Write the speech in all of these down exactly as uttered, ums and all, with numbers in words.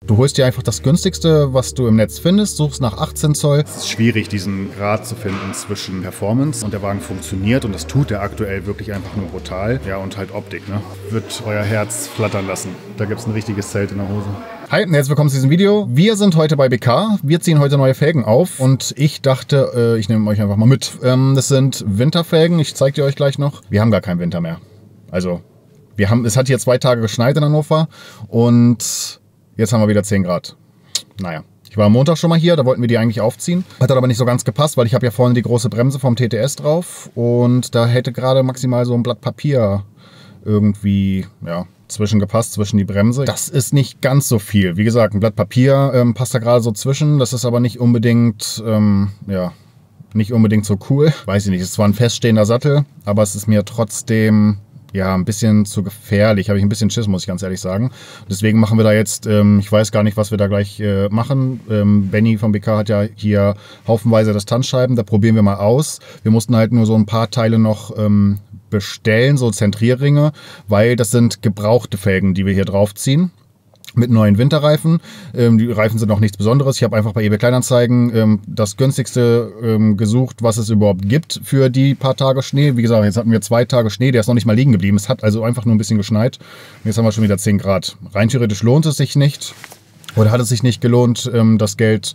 Du holst dir einfach das günstigste, was du im Netz findest, suchst nach achtzehn Zoll. Es ist schwierig, diesen Grad zu finden zwischen Performance und der Wagen funktioniert und das tut er aktuell wirklich einfach nur brutal. Ja, und halt Optik, ne? Wird euer Herz flattern lassen. Da gibt es ein richtiges Zelt in der Hose. Hi und herzlich willkommen zu diesem Video. Wir sind heute bei B K. Wir ziehen heute neue Felgen auf und ich dachte, äh, ich nehme euch einfach mal mit. Ähm, das sind Winterfelgen, ich zeige die euch gleich noch. Wir haben gar keinen Winter mehr. Also, wir haben, es hat hier zwei Tage geschneit in Hannover und jetzt haben wir wieder zehn Grad. Naja, ich war am Montag schon mal hier, da wollten wir die eigentlich aufziehen. Hat aber nicht so ganz gepasst, weil ich habe ja vorne die große Bremse vom T T S drauf und da hätte gerade maximal so ein Blatt Papier irgendwie, ja, zwischengepasst, zwischen die Bremse. Das ist nicht ganz so viel. Wie gesagt, ein Blatt Papier ähm, passt da gerade so zwischen. Das ist aber nicht unbedingt, ähm, ja, nicht unbedingt so cool. Weiß ich nicht, es ist zwar ein feststehender Sattel, aber es ist mir trotzdem, ja, ein bisschen zu gefährlich. Habe ich ein bisschen Schiss, muss ich ganz ehrlich sagen. Deswegen machen wir da jetzt, ähm, ich weiß gar nicht, was wir da gleich äh, machen. Ähm, Benny vom B K hat ja hier haufenweise Distanzscheiben. Da probieren wir mal aus. Wir mussten halt nur so ein paar Teile noch ähm, bestellen, so Zentrierringe, weil das sind gebrauchte Felgen, die wir hier draufziehen. Mit neuen Winterreifen. Ähm, die Reifen sind auch nichts Besonderes. Ich habe einfach bei eBay Kleinanzeigen ähm, das günstigste ähm, gesucht, was es überhaupt gibt für die paar Tage Schnee. Wie gesagt, jetzt hatten wir zwei Tage Schnee, der ist noch nicht mal liegen geblieben. Es hat also einfach nur ein bisschen geschneit. Und jetzt haben wir schon wieder zehn Grad. Rein theoretisch lohnt es sich nicht oder hat es sich nicht gelohnt, ähm, das Geld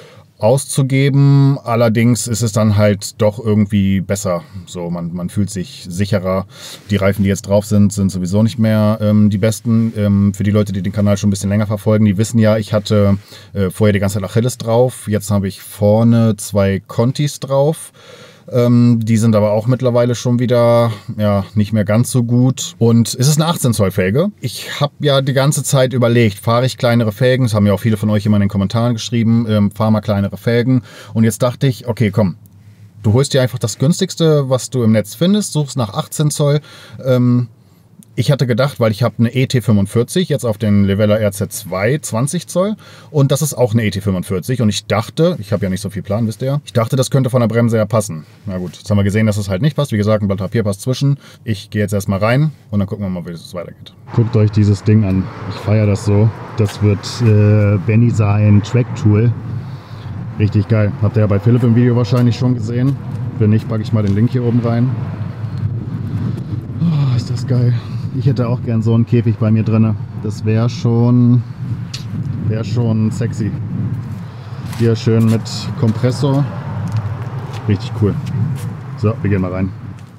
auszugeben. Allerdings ist es dann halt doch irgendwie besser. So, man, man fühlt sich sicherer. Die Reifen, die jetzt drauf sind, sind sowieso nicht mehr ähm, die besten. Ähm, für die Leute, die den Kanal schon ein bisschen länger verfolgen, die wissen ja, ich hatte äh, vorher die ganze Zeit Achilles drauf. Jetzt habe ich vorne zwei Contis drauf. Ähm, die sind aber auch mittlerweile schon wieder, ja, nicht mehr ganz so gut. Und es ist eine achtzehn Zoll Felge. Ich habe ja die ganze Zeit überlegt, fahre ich kleinere Felgen? Das haben ja auch viele von euch immer in den Kommentaren geschrieben. Ähm, fahr mal kleinere Felgen. Und jetzt dachte ich, okay, komm. Du holst dir einfach das günstigste, was du im Netz findest, suchst nach achtzehn Zoll. Ähm, ich hatte gedacht, weil ich habe eine E T fünfundvierzig, jetzt auf den Levella R Z zwei, zwanzig Zoll. Und das ist auch eine E T fünfundvierzig. Und ich dachte, ich habe ja nicht so viel Plan, wisst ihr, ich dachte, das könnte von der Bremse her passen. Na gut, jetzt haben wir gesehen, dass es halt nicht passt. Wie gesagt, ein Blatt Papier passt zwischen. Ich gehe jetzt erstmal rein und dann gucken wir mal, wie es weitergeht. Guckt euch dieses Ding an. Ich feiere das so. Das wird äh, Benny sein Track-Tool. Richtig geil. Habt ihr ja bei Philipp im Video wahrscheinlich schon gesehen. Wenn nicht, packe ich mal den Link hier oben rein. Oh, ist das geil. Ich hätte auch gern so einen Käfig bei mir drin. Das wäre schon, wäre schon sexy. Hier schön mit Kompressor. Richtig cool. So, wir gehen mal rein.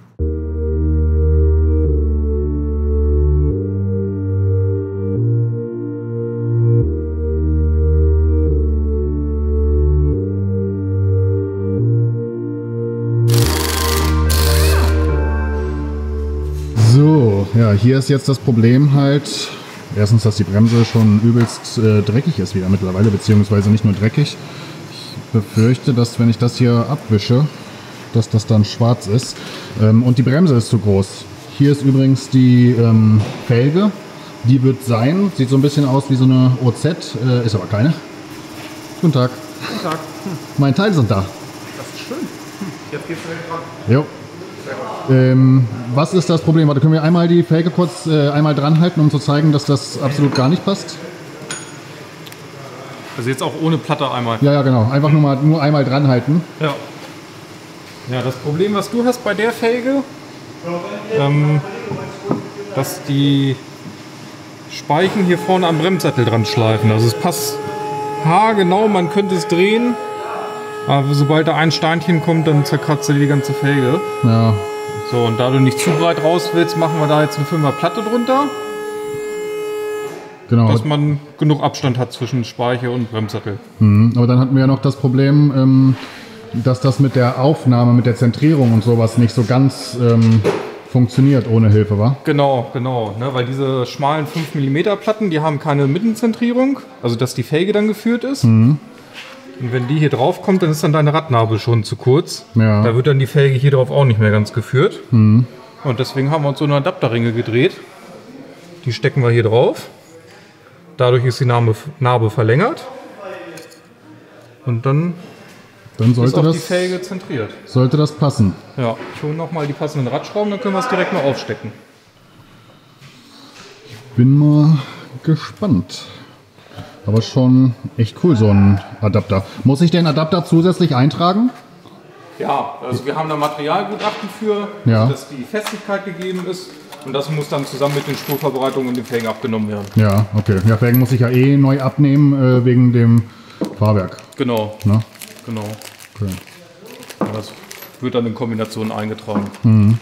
So, ja, hier ist jetzt das Problem halt, erstens, dass die Bremse schon übelst äh, dreckig ist wieder mittlerweile, beziehungsweise nicht nur dreckig. Ich befürchte, dass wenn ich das hier abwische, dass das dann schwarz ist. Ähm, und die Bremse ist zu groß. Hier ist übrigens die ähm, Felge, die wird sein, sieht so ein bisschen aus wie so eine O Z, äh, ist aber keine. Guten Tag. Guten Tag. Hm. Meine Teile sind da. Das ist schön. Hm. Jetzt geht's direkt dran. Jo. Ähm, was ist das Problem? Warte, können wir einmal die Felge kurz äh, einmal dran halten, um zu zeigen, dass das absolut gar nicht passt? Also jetzt auch ohne Platte einmal. Ja, ja, genau. Einfach nur mal nur einmal dran halten. Ja. Ja, das Problem, was du hast bei der Felge, ähm, dass die Speichen hier vorne am Bremssattel dran schleifen. Also es passt haargenau, man könnte es drehen. Aber sobald da ein Steinchen kommt, dann zerkratzt er die ganze Felge. Ja. So, und da du nicht zu breit raus willst, machen wir da jetzt eine Fünfer Platte drunter. Genau. Dass man genug Abstand hat zwischen Speiche und Bremssattel. Mhm. Aber dann hatten wir ja noch das Problem, ähm, dass das mit der Aufnahme, mit der Zentrierung und sowas nicht so ganz ähm, funktioniert ohne Hilfe, wa? Genau, genau. Ne, weil diese schmalen fünf Millimeter Platten, die haben keine Mittenzentrierung. Also, dass die Felge dann geführt ist. Mhm. Und wenn die hier drauf kommt, dann ist dann deine Radnabe schon zu kurz. Ja. Da wird dann die Felge hier drauf auch nicht mehr ganz geführt. Mhm. Und deswegen haben wir uns so eine Adapterringe gedreht. Die stecken wir hier drauf. Dadurch ist die Narbe, Narbe verlängert. Und dann, dann sollte ist auch das, die Felge zentriert. Sollte das passen. Ja, ich hole nochmal die passenden Radschrauben, dann können wir es direkt mal aufstecken. Ich bin mal gespannt. Aber schon echt cool, so ein Adapter. Muss ich den Adapter zusätzlich eintragen? Ja, also wir haben da Materialgutachten für, Ja. dass die Festigkeit gegeben ist. Und das muss dann zusammen mit den Spurvorbereitungen und den Felgen abgenommen werden. Ja, okay. Ja, Felgen muss ich ja eh neu abnehmen äh, wegen dem Fahrwerk. Genau, Ne? genau. Okay. Das wird dann in Kombination eingetragen. Mhm.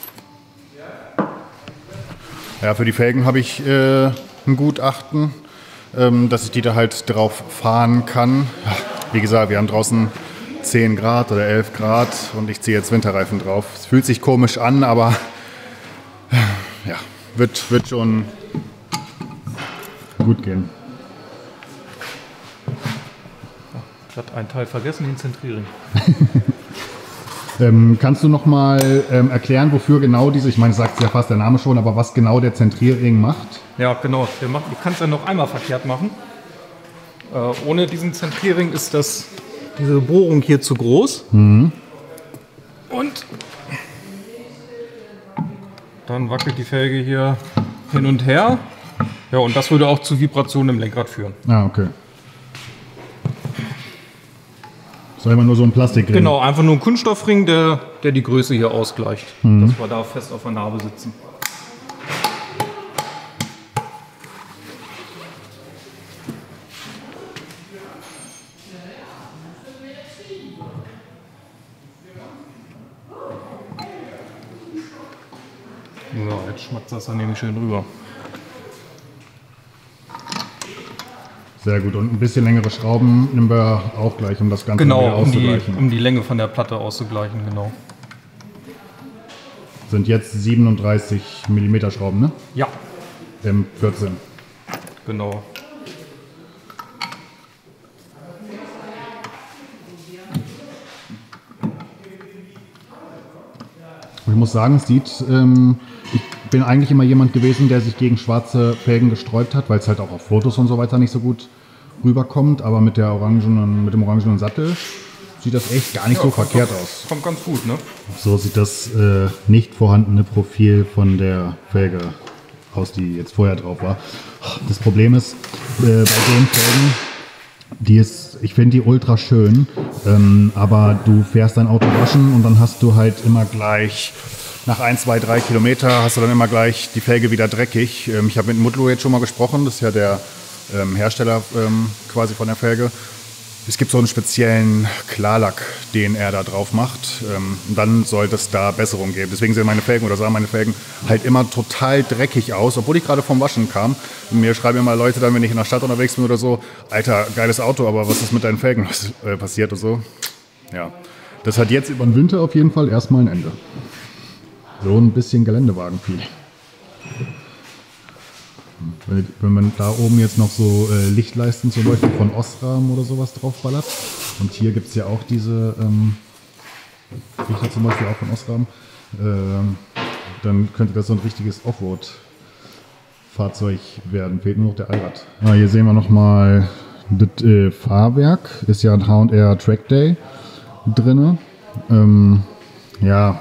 Ja, für die Felgen habe ich äh, ein Gutachten, ähm, dass ich die da halt drauf fahren kann. Ja, wie gesagt, wir haben draußen zehn Grad oder elf Grad und ich ziehe jetzt Winterreifen drauf. Es fühlt sich komisch an, aber ja, wird, wird schon Gut gehen. Ich hatte einen Teil vergessen, den Zentrierring. Ähm, kannst du noch mal ähm, erklären, wofür genau diese, ich meine, sagt ja fast der Name schon, aber was genau der Zentrierring macht? Ja, genau. Der macht, ich kann es ja noch einmal verkehrt machen. Äh, ohne diesen Zentrierring ist das, diese Bohrung hier zu groß. Mhm. Und dann wackelt die Felge hier hin und her. Ja, und das würde auch zu Vibrationen im Lenkrad führen. Ah, okay. Das ist immer nur so ein Plastikring. Genau, einfach nur ein Kunststoffring, der, der die Größe hier ausgleicht. Mhm. Dass wir da fest auf der Narbe sitzen. So, jetzt schmeckt das dann nämlich schön rüber. Sehr gut. Und ein bisschen längere Schrauben nehmen wir auch gleich, um das Ganze wieder Genau, um die, auszugleichen. um die Länge von der Platte auszugleichen, genau. Sind jetzt siebenunddreißig Millimeter Schrauben, ne? Ja, M vierzehn. genau. Ich muss sagen, es sieht, ähm, ich bin eigentlich immer jemand gewesen, der sich gegen schwarze Felgen gesträubt hat, weil es halt auch auf Fotos und so weiter nicht so gut rüberkommt. Aber mit, der orangenen, mit dem orangenen Sattel sieht das echt gar nicht Ja, so kommt verkehrt ganz- aus. Kommt ganz gut, ne? So sieht das äh, nicht vorhandene Profil von der Felge aus, die jetzt vorher drauf war. Das Problem ist, äh, bei den Felgen, die ist, ich finde die ultra schön, ähm, aber du fährst dein Auto waschen und dann hast du halt immer gleich, nach ein, zwei, drei Kilometer hast du dann immer gleich die Felge wieder dreckig. Ähm, ich habe mit Mutlu jetzt schon mal gesprochen, das ist ja der ähm, Hersteller ähm, quasi von der Felge. Es gibt so einen speziellen Klarlack, den er da drauf macht. Ähm, und dann sollte es da Besserung geben. Deswegen sehen meine Felgen oder sahen meine Felgen halt immer total dreckig aus, obwohl ich gerade vom Waschen kam. Und mir schreiben immer Leute dann, wenn ich in der Stadt unterwegs bin oder so, Alter, geiles Auto, aber was ist mit deinen Felgen was, äh, passiert und so. Ja, das hat jetzt über den Winter auf jeden Fall erstmal ein Ende. So ein bisschen Geländewagen-Feeling. Wenn, wenn man da oben jetzt noch so äh, Lichtleisten zum Beispiel von Osram oder sowas draufballert. Und hier gibt es ja auch diese ähm, Lichter zum Beispiel auch von Osram. Ähm, dann könnte das so ein richtiges Offroad-Fahrzeug werden. Fehlt nur noch der Allrad. Ah, hier sehen wir nochmal das äh, Fahrwerk. Ist ja ein H und R Track Day drin. Ähm, ja.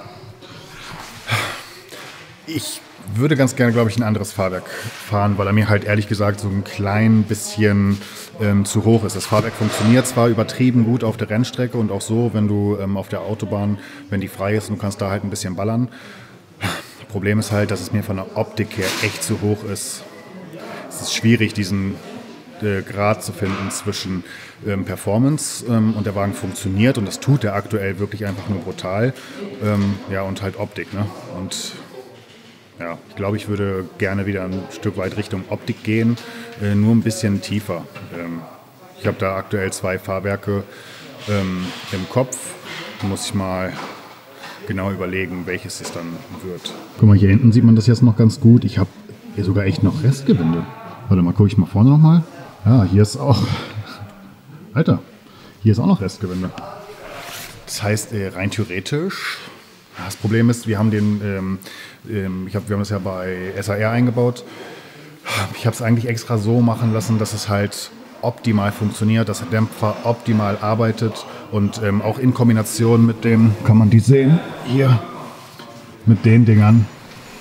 Ich würde ganz gerne, glaube ich, ein anderes Fahrwerk fahren, weil er mir halt ehrlich gesagt so ein klein bisschen ähm, zu hoch ist. Das Fahrwerk funktioniert zwar übertrieben gut auf der Rennstrecke und auch so, wenn du ähm, auf der Autobahn, wenn die frei ist und du kannst da halt ein bisschen ballern. Das Problem ist halt, dass es mir von der Optik her echt zu hoch ist. Es ist schwierig, diesen äh, Grad zu finden zwischen ähm, Performance ähm, und der Wagen funktioniert und das tut er aktuell wirklich einfach nur brutal. Ähm, ja, und halt Optik, ne? Und ja, ich glaube, ich würde gerne wieder ein Stück weit Richtung Optik gehen, äh, nur ein bisschen tiefer. Ähm, ich habe da aktuell zwei Fahrwerke ähm, im Kopf. Muss ich mal genau überlegen, welches es dann wird. Guck mal, hier hinten sieht man das jetzt noch ganz gut. Ich habe hier sogar echt noch Restgewinde. Warte mal, gucke ich mal vorne nochmal. Ja, hier ist auch... Alter, hier ist auch noch Restgewinde. Das heißt, äh, rein theoretisch... Das Problem ist, wir haben den, ähm, ähm, ich hab, wir haben das ja bei S A R eingebaut. Ich habe es eigentlich extra so machen lassen, dass es halt optimal funktioniert, dass der Dämpfer optimal arbeitet und ähm, auch in Kombination mit dem, Kann man die sehen? Hier. Mit den Dingern.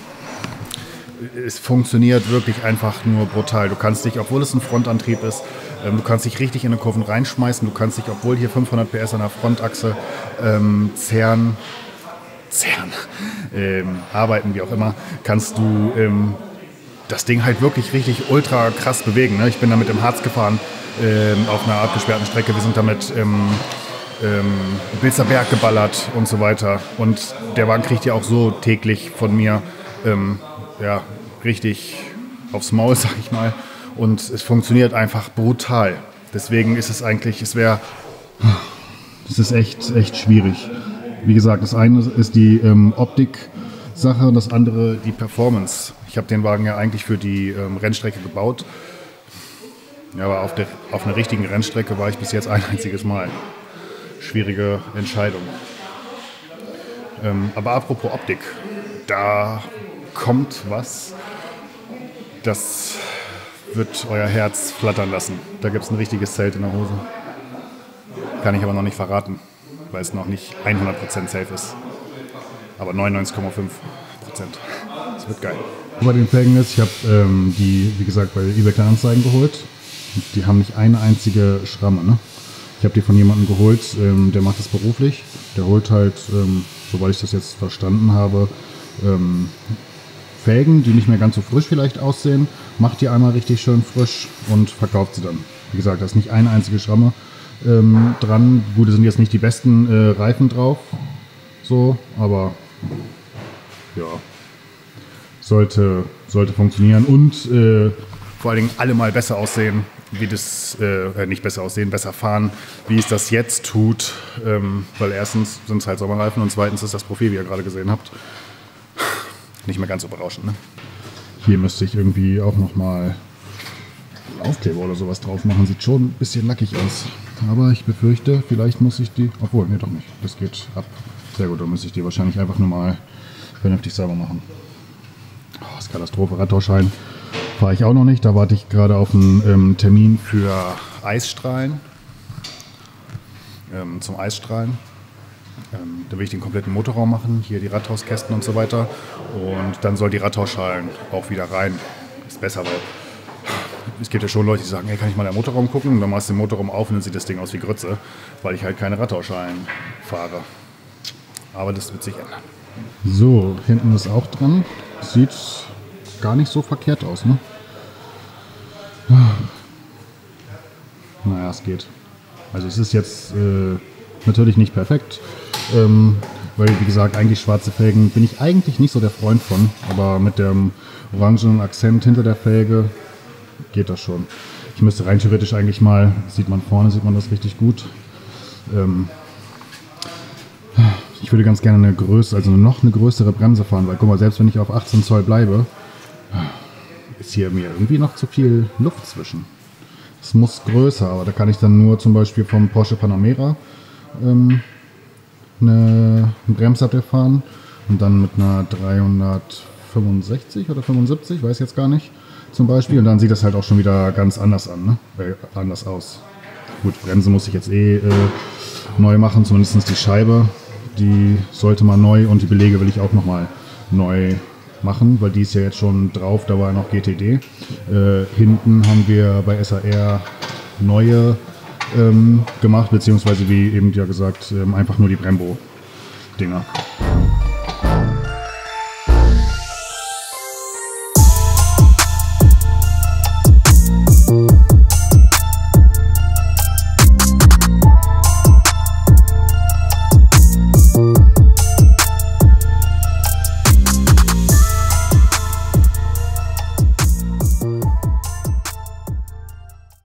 es funktioniert wirklich einfach nur brutal. Du kannst dich, obwohl es ein Frontantrieb ist, Ähm, du kannst dich richtig in den Kurven reinschmeißen. Du kannst dich, obwohl hier fünfhundert P S an der Frontachse ähm, zehren, zehren, ähm, arbeiten, wie auch immer, kannst du ähm, das Ding halt wirklich richtig ultra krass bewegen. Ne? Ich bin damit im Harz gefahren, ähm, auf einer abgesperrten Strecke. Wir sind damit im ähm, Bilzer Berg geballert und so weiter. Und der Wagen kriegt ja auch so täglich von mir ähm, ja, richtig aufs Maul, sag ich mal. Und es funktioniert einfach brutal. Deswegen ist es eigentlich, es wäre... Es ist echt, echt schwierig. Wie gesagt, das eine ist die ähm, Optik-Sache, das andere die Performance. Ich habe den Wagen ja eigentlich für die ähm, Rennstrecke gebaut. Ja, aber auf, der, auf einer richtigen Rennstrecke war ich bis jetzt ein einziges Mal. Schwierige Entscheidung. Ähm, aber apropos Optik, da kommt was, das wird euer Herz flattern lassen. Da gibt es ein richtiges Zelt in der Hose. Kann ich aber noch nicht verraten, weil es noch nicht hundert Prozent safe ist. Aber neunundneunzig Komma fünf Prozent. Das wird geil. Bei den Felgen ist, ich habe ähm, die, wie gesagt, bei eBay Kleinanzeigen geholt. Die haben nicht eine einzige Schramme. Ne? Ich habe die von jemandem geholt, ähm, der macht das beruflich. Der holt halt, ähm, soweit ich das jetzt verstanden habe, ähm, Felgen, die nicht mehr ganz so frisch vielleicht aussehen, macht die einmal richtig schön frisch und verkauft sie dann. Wie gesagt, da ist nicht eine einzige Schramme ähm, dran. Gut, da sind jetzt nicht die besten äh, Reifen drauf, so, aber ja, sollte, sollte funktionieren und äh, vor allen Dingen alle mal besser aussehen, wie das, äh, nicht besser aussehen, besser fahren, wie es das jetzt tut, ähm, weil erstens sind es halt Sommerreifen und zweitens ist das Profil, wie ihr gerade gesehen habt, nicht mehr ganz so berauschend. Ne? Hier müsste ich irgendwie auch nochmal Aufkleber oder sowas drauf machen. Sieht schon ein bisschen lackig aus. Aber ich befürchte, vielleicht muss ich die... Obwohl, nee, doch nicht. Das geht ab. Sehr gut, dann müsste ich die wahrscheinlich einfach nur mal vernünftig sauber machen. Oh, das ist Katastrophe. Radtauschschein fahre ich auch noch nicht. Da warte ich gerade auf einen ähm, Termin für Eisstrahlen. Ähm, zum Eisstrahlen. Ähm, da will ich den kompletten Motorraum machen, hier die Radhauskästen und so weiter. Und dann soll die Radhausschalen auch wieder rein. Ist besser, weil es gibt ja schon Leute, die sagen, hey, kann ich mal in den Motorraum gucken? Und dann machst du den Motorraum auf und dann sieht das Ding aus wie Grütze, weil ich halt keine Radhausschalen fahre. Aber das wird sich ändern. So, hinten ist auch dran. Sieht gar nicht so verkehrt aus, ne? Naja, es geht. Also es ist jetzt äh, natürlich nicht perfekt. Ähm, weil, wie gesagt, eigentlich schwarze Felgen bin ich eigentlich nicht so der Freund von. Aber mit dem orangenen Akzent hinter der Felge geht das schon. Ich müsste rein theoretisch eigentlich mal, sieht man vorne, sieht man das richtig gut. Ähm, ich würde ganz gerne eine größere, also noch eine größere Bremse fahren, weil guck mal, selbst wenn ich auf achtzehn Zoll bleibe, ist hier mir irgendwie noch zu viel Luft zwischen. Es muss größer, aber da kann ich dann nur zum Beispiel vom Porsche Panamera ähm, eine, einen Bremssattel fahren und dann mit einer dreihundertfünfundsechzig oder fünfundsiebzig, weiß jetzt gar nicht, zum Beispiel. Und dann sieht das halt auch schon wieder ganz anders an, ne? Äh, anders aus. Gut, Bremse muss ich jetzt eh äh, neu machen, zumindest die Scheibe. Die sollte mal neu und die Belege will ich auch nochmal neu machen, weil die ist ja jetzt schon drauf, da war noch G T D. Äh, hinten haben wir bei S A R neue ähm, gemacht, beziehungsweise wie eben ja gesagt, ähm, einfach nur die Brembo-Dinger.